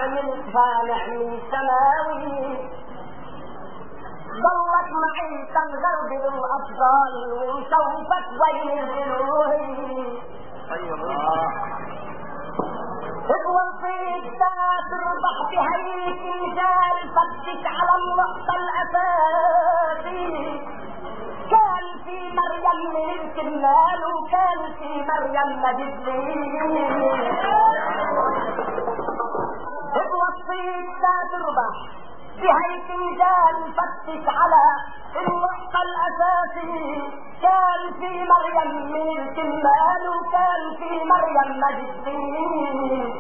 عملتها نعمي سماوي ضلت معي كالغرب بالأفضال وانشوفت وين الإلوهي الوصيد تربح بهيك رجال فتش على النقطة الأساسي كان في مريم من الكمال وكان في مريم مجدلي الوصيد تربح بهيك رجال فتش على النقطة الأساسي كان في مريم من الكمال وكان في مريم مجدلي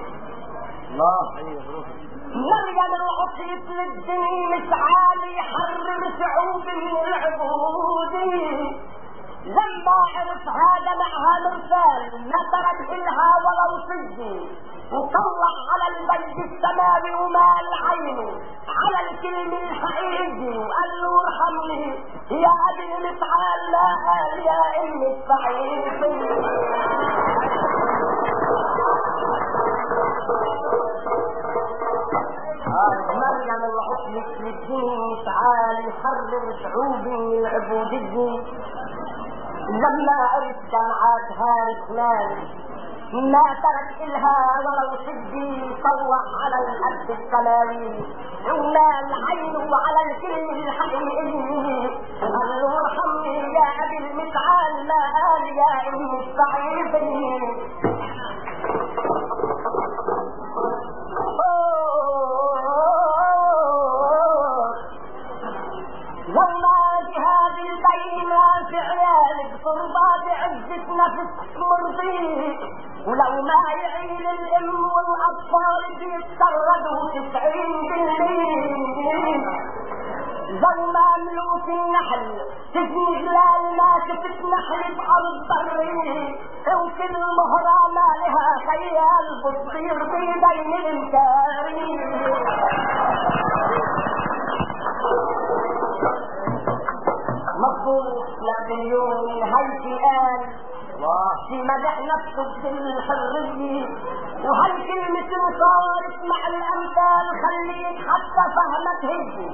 مريم العصيت للدين مشعال يحرر شعوب من العبودية لما عرف هذا معها مرسال ما ترك إلها ولو صدي وطلع على البيت السماوي ومال عينه على الكلمة الحقيقي وقال له ارحمني يا أبي مفعال لا قال يا أمي الصحيح مريم العصمة للدين تعال يحرر شعوبي من العبودية لما عرف جمعاتها رجال ما ترك إلها ولو صدي طوع على الأرض السماوي ومال عينه على الكلمة الحقيقية قال له ارحمني يا أبي المفعال ما قال يا أمي الصحيحي هذه البينات عيالك صربات عزة نفس مرضي ولو ما يعين الام والاطفال بيتسردوا 90% زو ما ملوك النحل تجني غلال ما شفت نحل بأرض بري وكل مهرة ما لها خيال بتصير في بين الانكاري مفروض لابليون هاي قال في مدح نفسه بالحرية وهاي كلمة صارت مع الأمثال خليك حتى فهمت هيك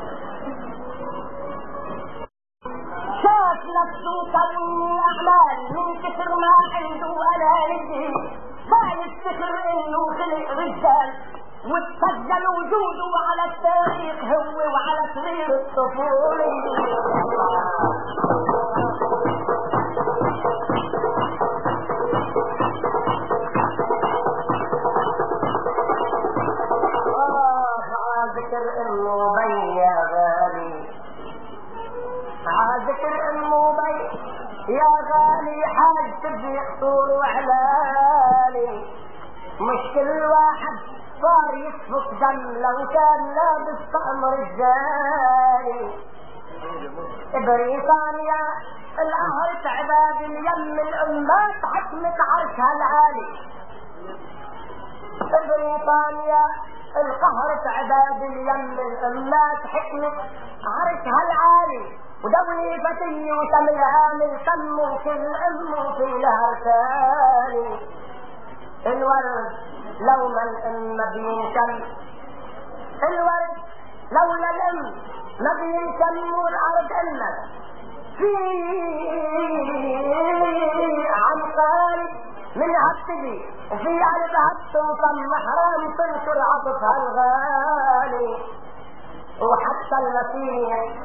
شاف نفسه كون أعمال من كثر ما عنده أنانية ما يفتكر إنه خلق رجال وتسجل وجوده على التاريخ هو وعلى سرير الطفولة عاذكر امه بي يا غالي عاذكر امه بي يا غالي حاج تبني خطور وعلالي مش كل واحد صار يسفك دم لو كان لابس طقم رجالي بريطانيا القهر تعباد اليم الامات حكمت عرشها العالي بريطانيا القهر تعباد اليم الامات حكمت عرشها العالي ودولي فتي وسميها من سم وكل ام وفي لها ثاني الورد لولا الام ما بينشم الورد لولا الام ما بينشم والارض امت في عمقاري من هبتدي وفي قلبها توصل محرم تنشر عطفها الغالي وحتى المسيح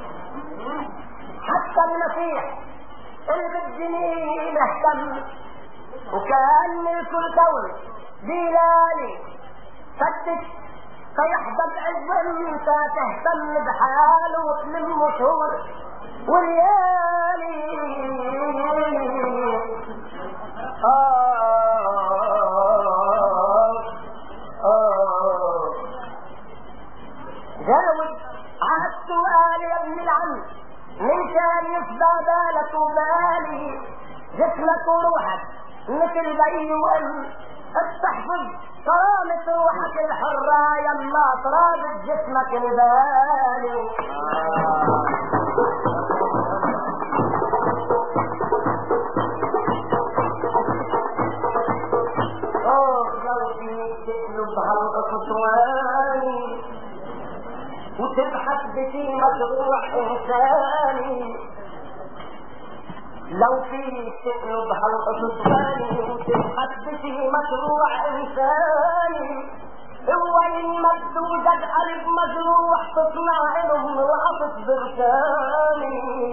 اللي بالجنين اهتم وكان ملك الكون دلالي فتش فيحضر عز انت تهتم بحاله وتلم شهور وليالي جاوب على السؤال يا ابن العم من كان يفضى بالك وبالي جسمك وروحك مثل بي وام استحفظ كرامة روحك الحرة يما ترابط جسمك البالي لو فيك تقلب هالخطوات وتبحث بشي مشروع إنساني، لو في تقلب هالقصص ثاني وتبحث بشي مشروع إنساني، وين ما توجد قلب مجروح تصنع لهم العطف بركاني.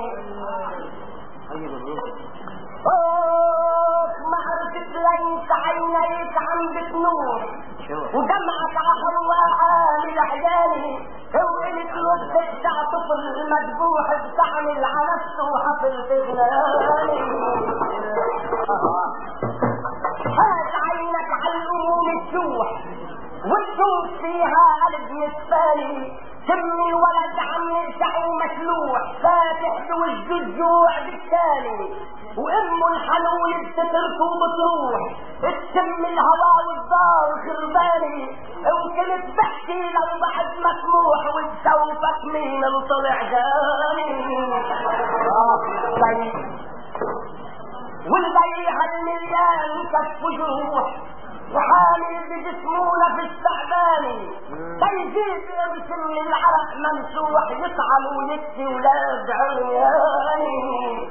معرفة ليس عينيك عم بتنور ودمعك عحر عالي العياني، وقلت له تقطع طفل المذبوح بتعمل على نفسه وحفل تغناني. هات عينك على الأموم تشوح وتشوف فيها قلب مثالي، سمي الولد عم يرجع ومشلوح فاتح بوجه الجوع بالتالي، وامه الحنون بتترك وبتروح تشم الهوا والدار خرباني، وكنت بحكي لو بعد مسموح وتشوفك مين طلع جاني. والبيع المليان كف جروح وحامل بجسمونا في السعداني، بيجيب يرسم من العرق ممسوح يطعم ويكفي ولاد عرياني.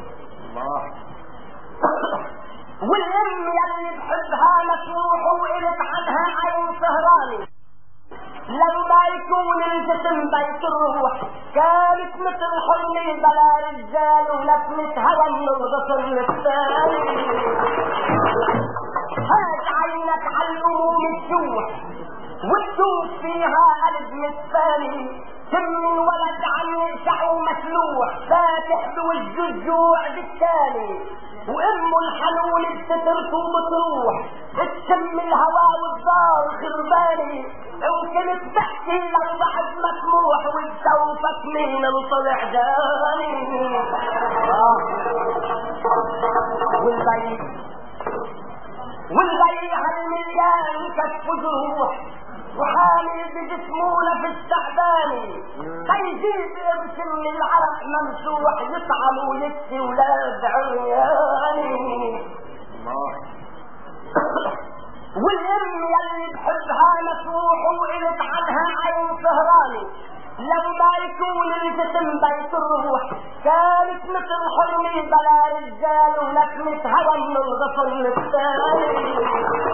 والام يلي بحبها مسروح وقلت عنها عين سهراني، لما يكون الجسم بيت الروح كانت مثل حلمي بلا رجال ولفمة هوى من الغصن الثاني. هات عينك على الأموم تشوح وتشوف فيها قلب مثالي، سم الولد عم يقشع ومسلوح فاتح بوجه الجوع بالتالي، وامه الحنون بتترك وبتروح تشم الهوا والدار خرباني، وكنت تحكي لو بعد مسموح وتشوفك مين طلع جاني. والبيع المليان كف جروح وحامل بجسمونا في السعداني، هيجيب يرسم من العرق ممسوح يطعم ويكفي ولاد عرياني. والام يلي بحبها مسروح وقلت عنها عين سهراني، لما يكون الجسم بيت الروح كانت مثل حلمي بلا رجال ولكمة هوى من الغصن الثاني.